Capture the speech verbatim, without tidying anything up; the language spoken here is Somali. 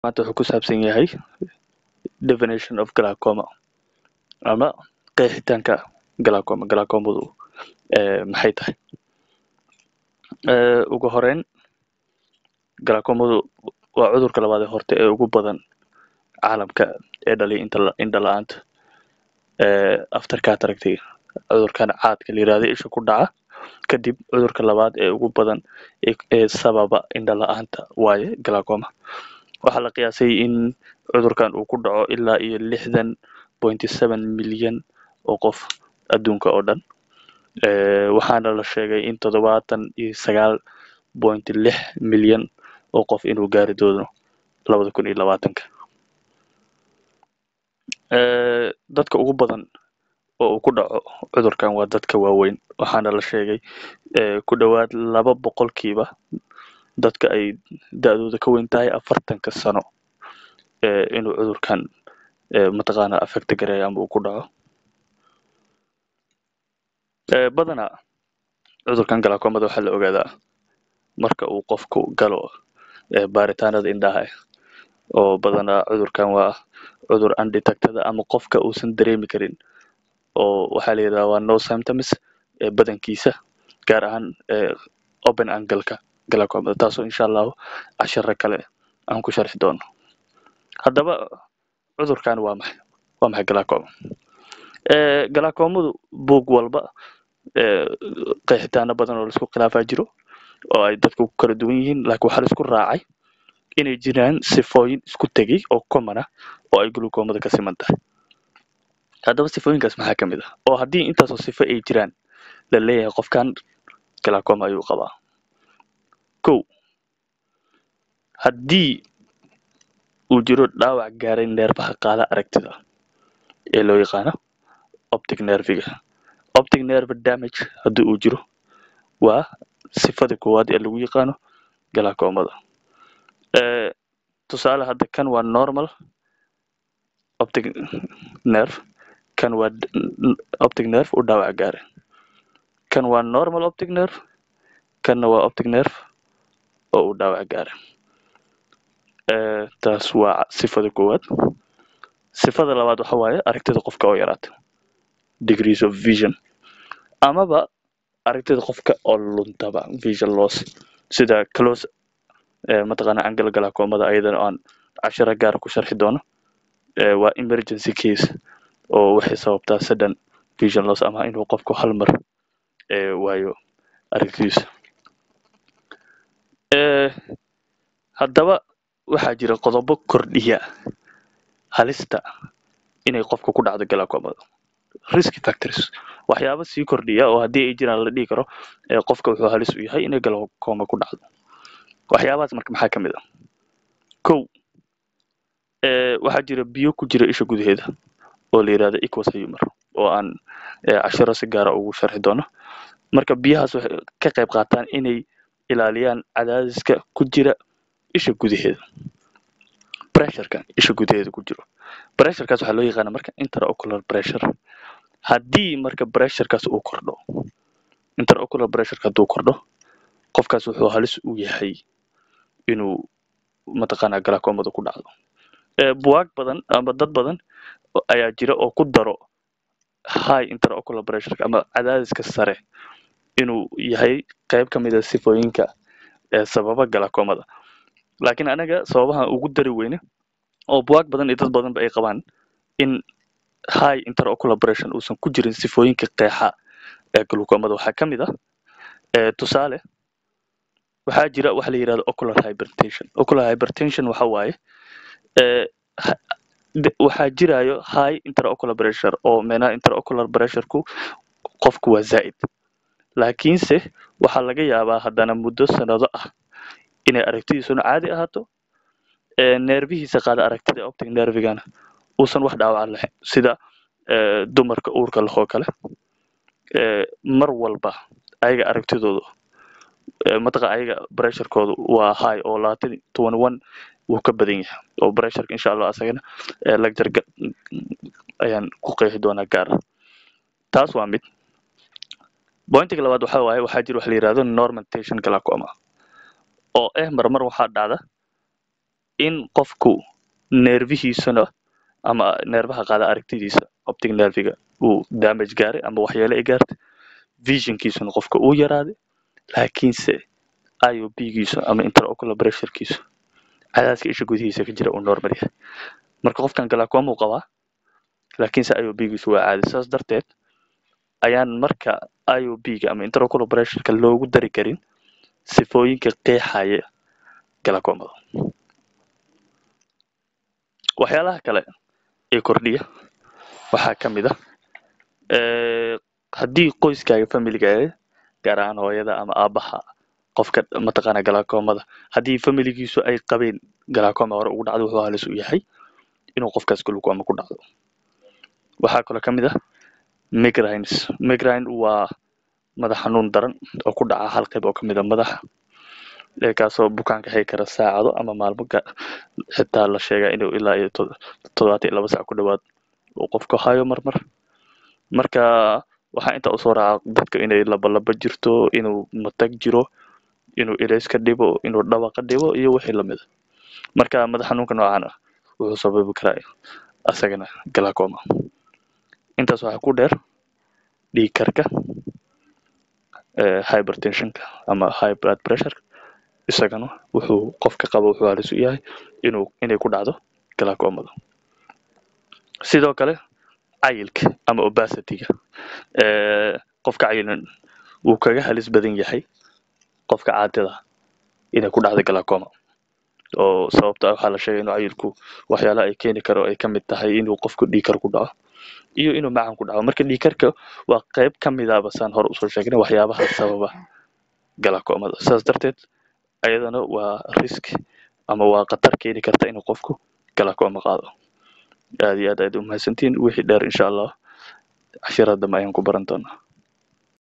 maanta wuxuu ku saabsan yahay definition of glaucoma ama qeexitaanka glaucoma glaucomadu ee maxay tahay ee ugu horeyn glaucomadu waa cudurka labaad ee horta ee ugu badan caalamka ee dhaliya inta indha la'aanta ee after cataract cudurkan caadka la yiraahdo isha ku dhaca kadib cudurka labaad ee ugu badan ee sababa indha la'aanta waaye glaucoma waxaa la qiyaasay in cudurkan uu ku dhaco ilaa iyo lixdan point seven milyan oo qof adduunka oo dhan ee waxaana la sheegay in toddobaatan iyo sagaal point lix milyan oo qof inuu gaari doono labada kun iyo labaatanka ee dadka ugu badan oo uu ku dhaco cudurkan waa dadka waaweyn waxaana la sheegay ee ku dhawaad laba boqolkiiba dadka ay da'dooda ka weyn tahay afartanka sano ee inuu cudurkan ee mataqaana affect gareeyo ama uu ku dhaco ee badana cudurkan glaucomada waxaa la ogaadaa marka uu qofku galo ee baaritaanada indhaha oo badana cudurkan waa cudur undetected ama qofka uusan dareemi karin oo waxaa la yiraahdaa waa no symptoms ee badankiisa gaar ahaan ee open angle-ka glaucomada taasoo insha Allah casharo kale aan ku sharxi doono haddaba cudurkan waa maxay waa maxay glaucoma ee glaucomadu buug walba ee qeexitaano badan oo la isku khilaafaa jiro oo ay dadku ku kala duwan yihiin laakiin waxaa la isku raacay inay jiraan sifooyin isku tegay oo common ah oo ay glaucomada ka siman tahay haddaba sifooyinkaas maxaa ka mid ah oo haddii intaasoo sifo ay jiraan la leeyahay qofkan glaucoma ayuu qabaa kow haddii uu jiro dhaawac gaaray neerfaha qaada aragtida ee loo yaqaano optic nerve-ga optic nerve damage haddii uu jiro waa sifada koowaad ee lagu yaqaano glaucomada ee tusaale hadda kan waa normal optic nerve kan waa optic nerve u dhaawac gaaray kan waa normal optic nerve kanna waa optic nerve oo u dhaawac gaaray ee taas waa sifada koowaad sifada labaad waxa waaye aragtida qofka oo yaraata degrees of vision amaba aragtida qofka oo luntaba vision loss sida close ee mataqaana angle glaucomada ayadana aan casharo gaar ku sharxi doono ee waa emergency case oo waxay sababtaa sudden vision loss ama inuu qofku hal mar ee waayo aragtidiisa ee haddaba waxaa jira qodobo kordhiya halista inay qofka ku dhacdo glaucomada risk factors waxyaabo sii kordhiya oo haddii ay jiraan la dhihi karo ee qofka wuxuu halis u yahay inay glaucoma ku dhacdo waxyaabahaas marka maxaa ka mid ah kow ee waxaa jira biyo ku jira isha gudaheeda oo la yiraahdo aqueous humor oo aan ee casharo si gaar ah ugu sharxi doono marka biyahaas waxay ka qayb qaataan inay ilaaliyaan cadaadiska ku jira isha gudaheeda pressure-ka isha gudaheeda ku jiro pressure-kaas waxaa loo yaqaanaa marka intraocular pressure haddii marka pressure-kaas uu kordho intraocular pressure-ka hadduu kordho qofkaas wuxuu halis u yahay inuu mataqaanaa glaucomada ku dhacdo ee buwaag badan ama dad badan ayaa jira oo ku daro high intraocular pressure ama cadaadiska sare inuu yahay qayb ka mid ah sifooyinka ee sababa glaucomada laakiin anaga sababaha ugu dari weyne oo buwaag badan iyo dad badanba ay qabaan in high intraocular pressure uusan ku jirin sifooyinka qeexa ee glaucomada waxaa ka mid ah ee tusaale waxaa jira waxa la yiraahdo ocular hypertension ocular hypertension waxa waaye ee waxaa jirayo high intraocular pressure oo meena intraocular pressure-ku qofku waa zaa'id laakiinse waxaa laga yaabaa haddana muddo sanado ah inay aragtidiisuna caadi ahaato ee neerbihiisa qaada aragtida optic nerve-gana uusan wax dhaawac lahayn sida ee dumarka uurka leh oo kale ee mar walba ayaga aragtidoodu ee mataqa ayaga pressure-koodu waa high oo labaatan iyo one wuu ka badan yahay oo pressure insha Allah asagana ee lecture ayaan ku qeexi doonaa gaar taas waa mid pointiga labaad waxa waaye waxaa jira wax la yiraahdo normantation glaucoma oo eh marmar waxaa dhacda in qofku neerfihiisana ama neerfaha qaada aragtidiisa optic nerviga uu damage gaaray ama waxyeelo ay gaartay visionkiisuna qofka uu yaraaday laakiinse I O P-giisu ama intraocular pressure-kiisu cadaadiska isha gudihiisa ka jira uu normal yahay marka qofkan glaucoma uu qabaa laakiinse I O P-giisu waa caadi saas darteed ayaan marka I O P-ga ama intraocular pressure-ka loogu dari karin sifooyinka qeexaya glaucomada waxyaalaha kale ee kordhiya waxaa ka mid ah haddii qoyskaaga familygaaga gaar ahaan hooyada ama aabaha qofka mataqaana glaucomada haddii familigiisu ay qabeen glaucoma hore ugu dhacdo wuxuu halis u yahay inuu qofkaas glaucoma ku dhacdo waxaa kaloo ka mid ah migraines migraine waa madax xanuun daran oo ku dhaca hal qayb oo ka mid ah madaxa kaasoo bukaanka hay kara saacado ama maalmo xitaa la sheegaa inuu ilaa iyo toddobaatan iyo laba saac ku dhawaad uu qofku hayo marmar marka waxaa inta usoo raaca dadka inay labalaba jirto inuu matag jiro inuu ilays ka dhibo inuu dhawaqa dhibo iyo wixii lamid ah marka madax xanuunka noocan ah wuxuu sababi karaa asagana glaucoma intaas waxaa ku dheer dhiig karka hypertensionka ama high blood pressure isagana wuxuu qofka qabo wuxuu halis u yahay inuu inay ku dhacdo glaucomada sidoo kale cayilka ama obesity-ga qofka cayilan wuu kaga halis badan yahay qofka caadada inay ku dhacdo glaucoma oo sababta waxaa la sheegay inuu cayilku waxyaalaha ay keeni karo ay ka mid tahay inuu qofku dhiig kar ku dhaco iyo inuu macan ku dhaco marka dhiig karka waa qayb ka mid ah basaan hore usoo sheegnay waxyaabaha sababa glaucomada saas darteed ayadana waa risk ama waa khatar keeni karta inuu qofku glaucoma qaado aad iyo aad aad u mahadsantiin wixii dheer insha allah casharada dambe ayaan ku baran doonaa